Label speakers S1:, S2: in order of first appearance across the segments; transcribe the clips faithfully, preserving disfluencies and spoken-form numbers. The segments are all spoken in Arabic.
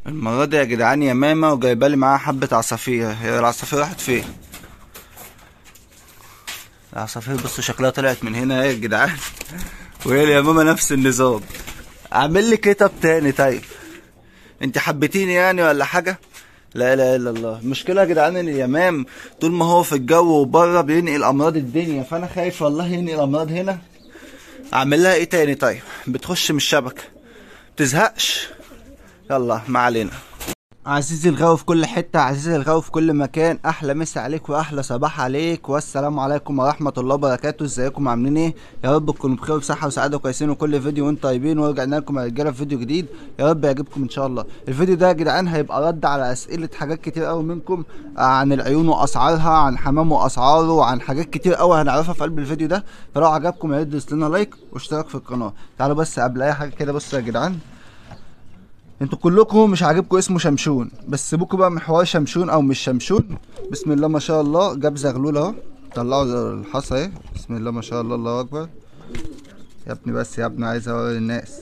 S1: المرة دي يا جدعان يا ماما وجايبالي معاها حبة عصافير. هي العصافير راحت فين؟ العصافير بصوا شكلها طلعت من هنا اهي يا جدعان. وهي يا ماما نفس النظام. اعمل لي كتاب تاني طيب؟ انت حبيتيني يعني ولا حاجة؟ لا اله الا الله. المشكلة يا جدعان ان اليمام طول ما هو في الجو وبره بينقل امراض الدنيا، فانا خايف والله ينقل امراض هنا. اعمل لها ايه تاني طيب؟ بتخش من الشبكة بتزهقش. يلا ما علينا. عزيزي الغاوي في كل حتة، عزيزي الغاوي في كل مكان، احلى مسا عليك واحلى صباح عليك والسلام عليكم ورحمة الله وبركاته. ازيكم عاملين ايه؟ يا رب تكونوا بخير وبصحة وسعادة وكويسين وكل فيديو وانتم طيبين، ورجعنا لكم يا رجالة في فيديو جديد يا رب يعجبكم ان شاء الله. الفيديو ده يا جدعان هيبقى رد على اسئلة حاجات كتير قوي منكم عن العيون واسعارها، عن حمام واسعاره، وعن حاجات كتير قوي هنعرفها في قلب الفيديو ده. فلو عجبكم يا ريت تدوس لنا لايك واشتراك في القناة. تعالوا بس قبل اي حاجة كده بصوا يا جدعان، انتوا كلكم مش عاجبكم اسمه شمشون، بس سيبوكوا بقى من حوار شمشون او مش شمشون. بسم الله ما شاء الله، جاب زغلول اهو. طلعوا الحصى اهي، بسم الله ما شاء الله، الله اكبر. يا ابني بس يا ابني عايز اوري الناس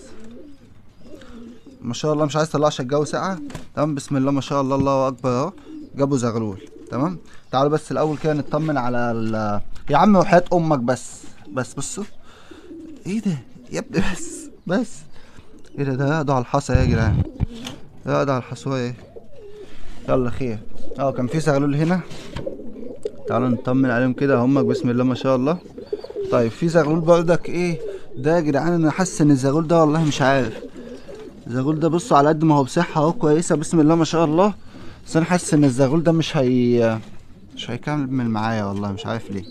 S1: ما شاء الله، مش عايز اطلعش الجو ساقعه. تمام بسم الله ما شاء الله، الله اكبر اهو. جابوا زغلول. تمام تعالوا بس الاول كده نطمن على ال يا عم وحياة امك بس بس بصوا ايه ده يا ابني، بس بس ايه ده؟ ده يقعدوا على الحصى يا جدعان، يقعدوا على الحصوه ايه. يلا خير. اه كان في زغلول هنا، تعالوا نطمن عليهم كده هم بسم الله ما شاء الله. طيب في زغلول بردك ايه ده يا جدعان؟ انا حاسس ان الزغلول ده والله مش عارف. الزغلول ده بصوا على قد ما هو بصحه اهو كويسه بسم الله ما شاء الله، بس انا حاسس ان الزغلول ده مش هي مش هيكمل معايا والله، مش عارف ليه.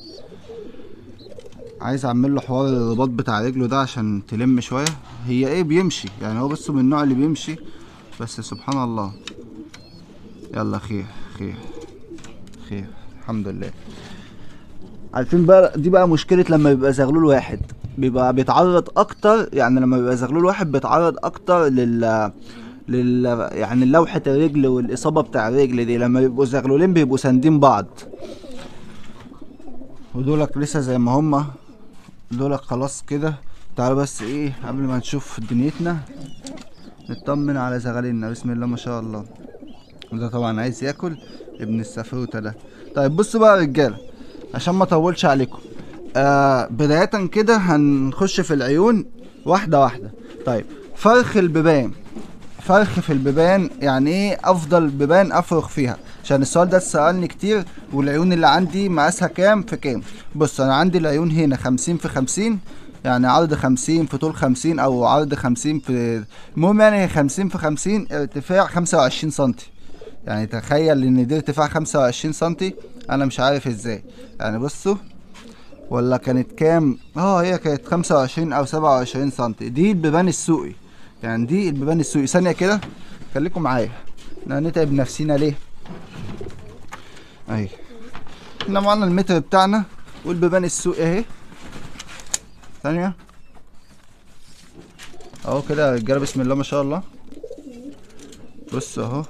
S1: عايز اعمل له حوار الرباط بتاع رجله ده عشان تلم شويه. هي ايه بيمشي يعني، هو بصوا من النوع اللي بيمشي، بس سبحان الله. يلا خير خير خير الحمد لله. عارفين بقى دي بقى مشكلة لما بيبقى زغلول واحد، بيبقى بيتعرض اكتر. يعني لما بيبقى زغلول واحد بيتعرض اكتر لل لل يعني لوحة الرجل والاصابة بتاع الرجل دي. لما بيبقوا زغلولين بيبقوا ساندين بعض، ودولك لسه زي ما هما، دولك خلاص كده. تعالوا بس ايه قبل ما نشوف دنيتنا نطمن على زغالينا بسم الله ما شاء الله. وده طبعا عايز ياكل ابن السفروته ده. طيب بصوا بقى يا رجاله عشان ما اطولش عليكم، آه بدايه كده هنخش في العيون واحده واحده. طيب فرخ البيبان، فرخ في البيبان يعني ايه افضل بيبان افرخ فيها؟ عشان السؤال ده اتسالني كتير. والعيون اللي عندي مقاسها كام في كام؟ بص انا عندي العيون هنا خمسين في خمسين، يعني عرض خمسين في طول خمسين، او عرض خمسين في، المهم يعني خمسين في خمسين، ارتفاع خمسة وعشرين سنتي. يعني تخيل ان دي ارتفاع خمسة وعشرين سنتي، انا مش عارف ازاي. يعني بصوا، ولا كانت كام؟ اه هي كانت خمسة وعشرين او سبعة وعشرين سنتي. دي البيبان السوقي، يعني دي البيبان السوقي. ثانية كده خليكم معايا، احنا هنتعب نفسينا ليه؟ اهي احنا معانا المتر بتاعنا والبيبان السوقي اهي. ثانية اهو كده يا رجالة بسم الله ما شاء الله. بص اهو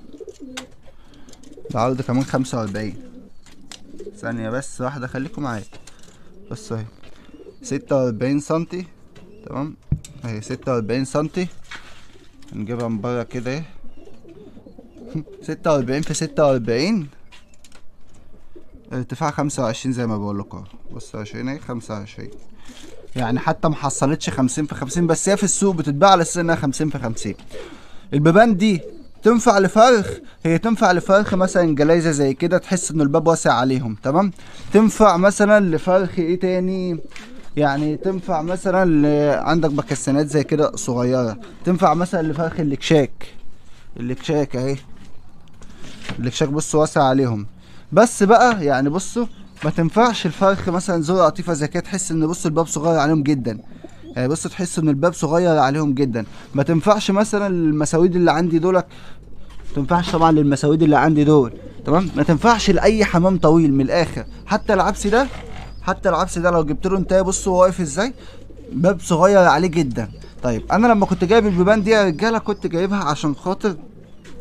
S1: العرض كمان خمسة واربعين. ثانية بس واحدة خليكم معايا. بص اهي ستة واربعين سنتي. تمام اهي ستة واربعين سنتي. هنجيبها من بره كده اهي. ستة واربعين في ستة واربعين، ارتفاع خمسة وعشرين زي ما بقول لكم. بص عشرين اهي خمسة وعشرين، يعني حتى محصلتش خمسين في خمسين، بس هي في السوق بتتباع على اساس انها خمسين في خمسين. البيبان دي تنفع لفرخ، هي تنفع لفرخ مثلا جلايزه زي كده تحس ان الباب واسع عليهم. تمام تنفع مثلا لفرخ ايه تاني؟ يعني تنفع مثلا ل... عندك بكسنات زي كده صغيره. تنفع مثلا لفرخ الاكشاك، الاكشاك اهي، الاكشاك بصوا واسع عليهم. بس بقى يعني بصوا ما تنفعش الفرخ مثلا ذو قطيفه زي كده، تحس ان بصوا الباب صغير عليهم جدا. يعني بص تحس ان الباب صغير عليهم جدا. ما تنفعش مثلا المساويد اللي عندي دولك، ما تنفعش طبعا للمساويد اللي عندي دول. تمام ما تنفعش لاي حمام طويل من الاخر. حتى العبسي ده، حتى العبسي ده لو جبت له انت بص هو واقف ازاي، باب صغير عليه جدا. طيب انا لما كنت جايب البيبان دي يا رجاله كنت جايبها عشان خاطر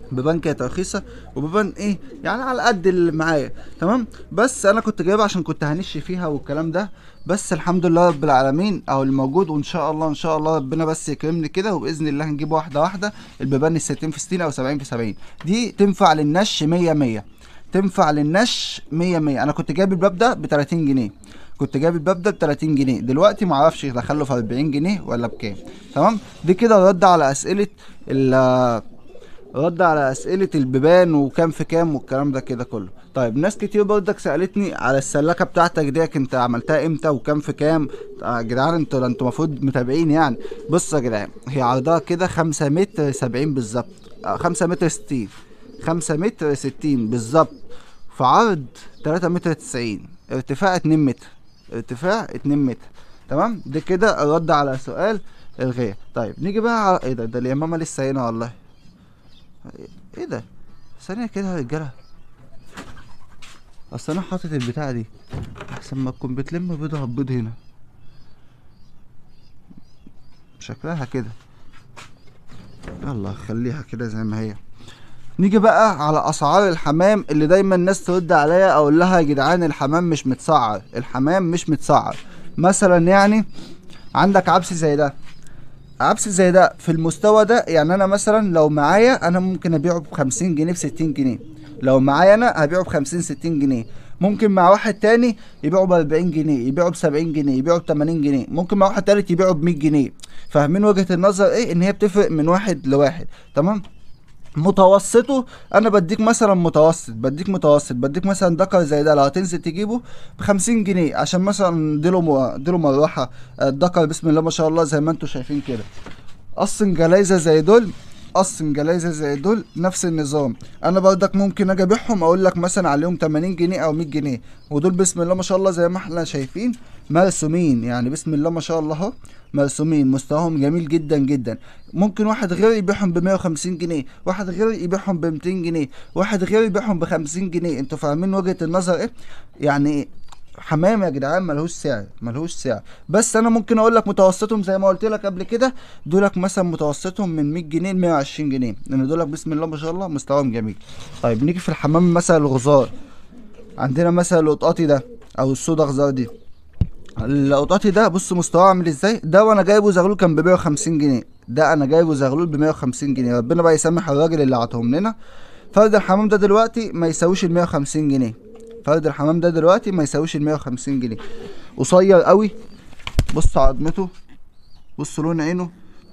S1: بيبان كانت رخيصه، وبيبان ايه يعني على قد اللي معايا تمام. بس انا كنت جايبها عشان كنت هنش فيها والكلام ده، بس الحمد لله رب العالمين او الموجود، وان شاء الله ان شاء الله ربنا بس يكرمني كده، وباذن الله هنجيب واحده واحده البيبان الستين في ستين او سبعين في سبعين. دي تنفع للنش مية مية، تنفع للنش مية مية. انا كنت جايب الباب ده ب تلاتين جنيه، كنت جايب الباب ده ب تلاتين جنيه، دلوقتي معرفش دخله في اربعين جنيه ولا بكام تمام. دي كده رد على اسئله ال رد على اسئله البيبان وكام في كام والكلام ده كده كله. طيب ناس كتير برضك سالتني على السلاكه بتاعتك ديك، انت عملتها امتى وكام في كام؟ يا جدعان انتوا انتوا المفروض متابعين يعني. بصوا يا جدعان، هي عرضها كده خمسة متر سبعين بالظبط، خمسة متر ستين، خمسة متر ستين بالظبط، في عرض تلاتة متر تسعين، ارتفاع اتنين متر، ارتفاع اتنين متر تمام. ده كده الرد على سؤال الغاية. طيب نيجي بقى على ايه ده ده اليمامة لسه هنا والله. ايه ده؟ ثانية كده يا رجالة، اصل انا حاطط البتاعة دي احسن ما تكون بتلم بيضة هتبيض هنا، شكلها كده. يلا خليها كده زي ما هي. نيجي بقى على اسعار الحمام اللي دايما الناس ترد عليا، اقول لها يا جدعان الحمام مش متسعر، الحمام مش متسعر. مثلا يعني عندك عبس زي ده، عبس زي ده في المستوى ده، يعني انا مثلا لو معايا انا ممكن ابيعه بخمسين جنيه بستين جنيه، لو معايا انا هبيعه بخمسين ستين جنيه. ممكن مع واحد تاني يبيعه باربعين جنيه، يبيعه بسبعين جنيه، يبيعه بتمانين جنيه، ممكن مع واحد تالت يبيعه بمية جنيه. فاهمين وجهة النظر ايه؟ ان هي بتفرق من واحد لواحد تمام. متوسطه انا بديك مثلا متوسط، بديك متوسط بديك مثلا دكر زي ده لو هتنزل تجيبه بخمسين جنيه، عشان مثلا ديله م... ديله مروحه الدكر بسم الله ما شاء الله زي ما انتم شايفين كده. اصلا جلايزه زي دول، اصلا جلايزه زي دول نفس النظام، انا برضك ممكن اجي ابيعهم اقول لك مثلا عليهم تمانين جنيه او مية جنيه، ودول بسم الله ما شاء الله زي ما احنا شايفين مرسومين، يعني بسم الله ما شاء الله اهو مرسومين، مستواهم جميل جدا جدا. ممكن واحد غيري يبيعهم ب مية وخمسين جنيه، واحد غيري يبيعهم ب ميتين جنيه، واحد غيري يبيعهم ب خمسين جنيه. انتوا فاهمين وجهة النظر ايه؟ يعني حمام يا جدعان ملهوش سعر، ملهوش سعر. بس انا ممكن اقول لك متوسطهم زي ما قلت لك قبل كده، دولك مثلا متوسطهم من مية جنيه ل مية وعشرين جنيه، لان دولك بسم الله ما شاء الله مستواهم جميل. طيب نيجي في الحمام مثلا الغزار، عندنا مثلا القطاطي ده او السودا غزار دي. القطاطي ده بص مستواه عامل ازاي، ده وانا جايبه زغلول كان ب مية وخمسين جنيه، ده انا جايبه زغلول ب مية وخمسين جنيه، ربنا بقى يسامح الراجل اللي عطاهم لنا. فرد الحمام ده دلوقتي ما يساويش ال مية وخمسين جنيه، فرد الحمام ده دلوقتي ما يساويش ال مية وخمسين جنيه. قصير قوي، بص عظمته، بص لون عينه،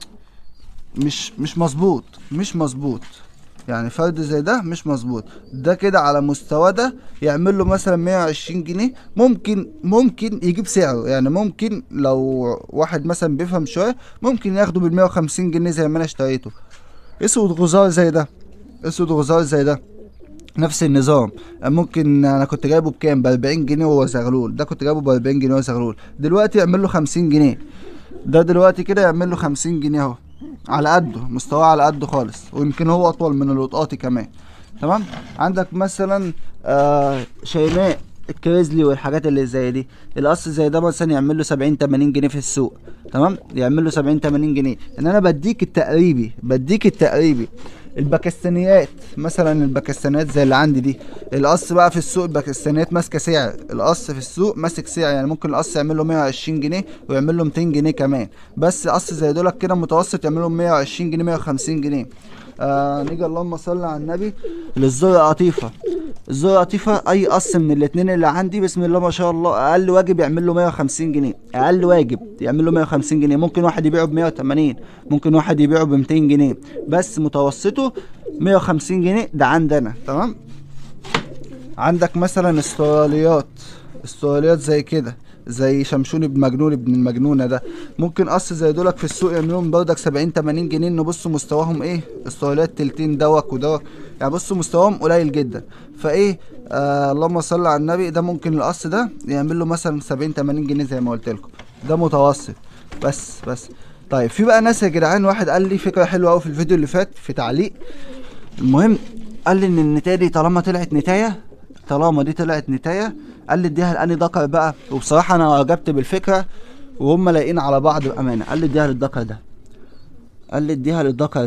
S1: مش مش مظبوط، مش مظبوط يعني فرد زي ده مش مظبوط. ده كده على مستوى ده يعمل له مثلا مية وعشرين جنيه، ممكن ممكن يجيب سعره، يعني ممكن لو واحد مثلا بيفهم شويه ممكن ياخده بال مية وخمسين جنيه زي ما انا اشتريته. اسود غزار زي ده، اسود غزار زي ده نفس النظام، ممكن انا كنت جايبه بكام؟ ب اربعين جنيه وهو زغلول، ده كنت جايبه ب اربعين جنيه وهو زغلول، دلوقتي يعمل له خمسين جنيه، ده دلوقتي كده يعمل له خمسين جنيه اهو، على قده مستواه على قده خالص، ويمكن هو اطول من القطاطي كمان تمام. عندك مثلا آه شيماء الكريزلي والحاجات اللي زي دي، القص زي ده مثلا يعمل له سبعين تمانين جنيه في السوق تمام، يعمل له سبعين تمانين جنيه، ان انا بديك التقريبي، بديك التقريبي. الباكستانيات مثلا، الباكستانيات زي اللي عندي دي، القص بقى في السوق الباكستانيات ماسكه سعر، القص في السوق ماسك سعر، يعني ممكن القص يعمل له مية وعشرين جنيه ويعمل له ميتين جنيه كمان، بس قص زي دولك كده متوسط يعمل له مية وعشرين جنيه مية وخمسين جنيه. آه نيجي اللهم صل على النبي للزر قطيفه، الزر قطيفه اي قص من الاتنين اللي عندي بسم الله ما شاء الله اقل واجب يعمل له مية وخمسين جنيه، اقل واجب يعمل له مية وخمسين جنيه، ممكن واحد يبيعه ب مية وتمانين، ممكن واحد يبيعه ب ميتين جنيه، بس متوسطه مية وخمسين جنيه ده عندنا تمام. عندك مثلا استراليات، استراليات زي كده زي شمشون ابن مجنون ابن المجنونه ده، ممكن قص زي دولك في السوق يعملوهم بردك سبعين تمانين جنيه، ان بصوا مستواهم ايه، استراليات تلتين دوك ودوك، يعني بصوا مستواهم قليل جدا. فايه آه اللهم صل على النبي، ده ممكن القص ده يعمل له مثلا سبعين تمانين جنيه زي ما قلت لكم، ده متوسط بس بس. طيب في بقى ناس يا جدعان، واحد قال لي فكره حلوه قوي في الفيديو اللي فات في تعليق، المهم قال لي ان النتايه دي طالما طلعت نتايه، طالما دي طلعت نتايه قال لي اديها لاني ذكر بقى، وبصراحه انا اعجبت بالفكره وهم لاقين على بعض بامانه. قال لي اديها للذكر ده، قال لي اديها للذكر ده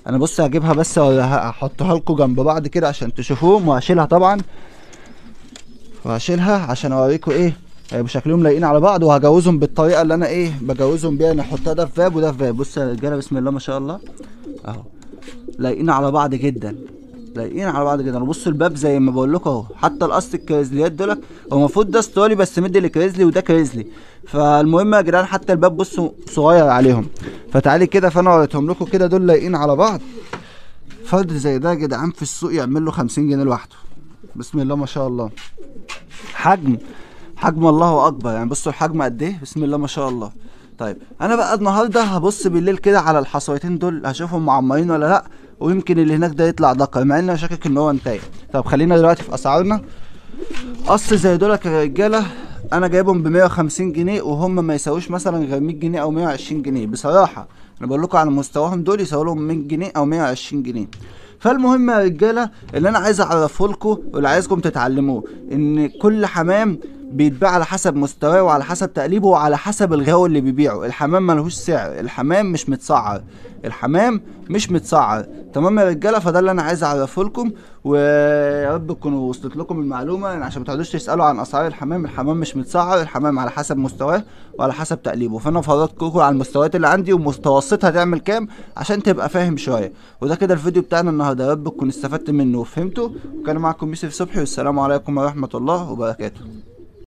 S1: انا بص هجيبها بس هحطها لكم جنب بعض كده عشان تشوفوهم، وهشيلها طبعا، وهشيلها عشان اوريكم ايه هيبقوا شكلهم لايقين على بعض، وهجوزهم بالطريقه اللي انا ايه بجوزهم بيها. انا احطها ده في فاب وده في فاب. بص يا رجاله بسم الله ما شاء الله اهو، لايقين على بعض جدا، لايقين على بعض جدا. وبصوا الباب زي ما بقول لكم اهو، حتى القص الكريزليات دولت هو المفروض ده ستوري بس مدي لكريزلي وده كريزلي. فالمهم يا جدعان حتى الباب بصوا صغير عليهم. فتعالي كده، فانا وريتهم لكم كده، دول لايقين على بعض. فرد زي ده يا جدعان في السوق يعمل له خمسين جنيه لوحده. بسم الله ما شاء الله. حجم حجم الله اكبر يعني، بصوا الحجم قد ايه، بسم الله ما شاء الله. طيب انا بقى النهارده هبص بالليل كده على الحصويتين دول، هشوفهم معمرين ولا لا، ويمكن اللي هناك ده يطلع دكر، مع اني شاكك ان هو انتاي. طب خلينا دلوقتي في اسعارنا. قص زي دولك يا رجاله انا جايبهم ب مية وخمسين جنيه، وهم ما يساووش مثلا غير مية جنيه او مية وعشرين جنيه بصراحه. انا بقول لكم على مستواهم دول يساووا لهم مية جنيه او مية وعشرين جنيه. فالمهم يا رجاله اللي انا عايز اعرفه لكم واللي عايزكم تتعلموه، ان كل حمام بيتباع على حسب مستواه وعلى حسب تقليبه وعلى حسب الغاوي اللي بيبيعه. الحمام ملهوش سعر، الحمام مش متسعر، الحمام مش متسعر. تمام يا رجاله؟ فده اللي انا عايز اعرفه لكم، ويا رب تكونوا وصلت لكم المعلومه، يعني عشان ما تقعدوش تسالوا عن اسعار الحمام. الحمام مش متسعر، الحمام على حسب مستواه وعلى حسب تقليبه. فانا فرجتكم على المستويات اللي عندي ومتوسطها تعمل كام عشان تبقى فاهم شويه. وده كده الفيديو بتاعنا النهارده، يا رب تكونوا استفدت منه وفهمتوا. وكان معكم يوسف صبحي، والسلام عليكم ورحمه الله وبركاته.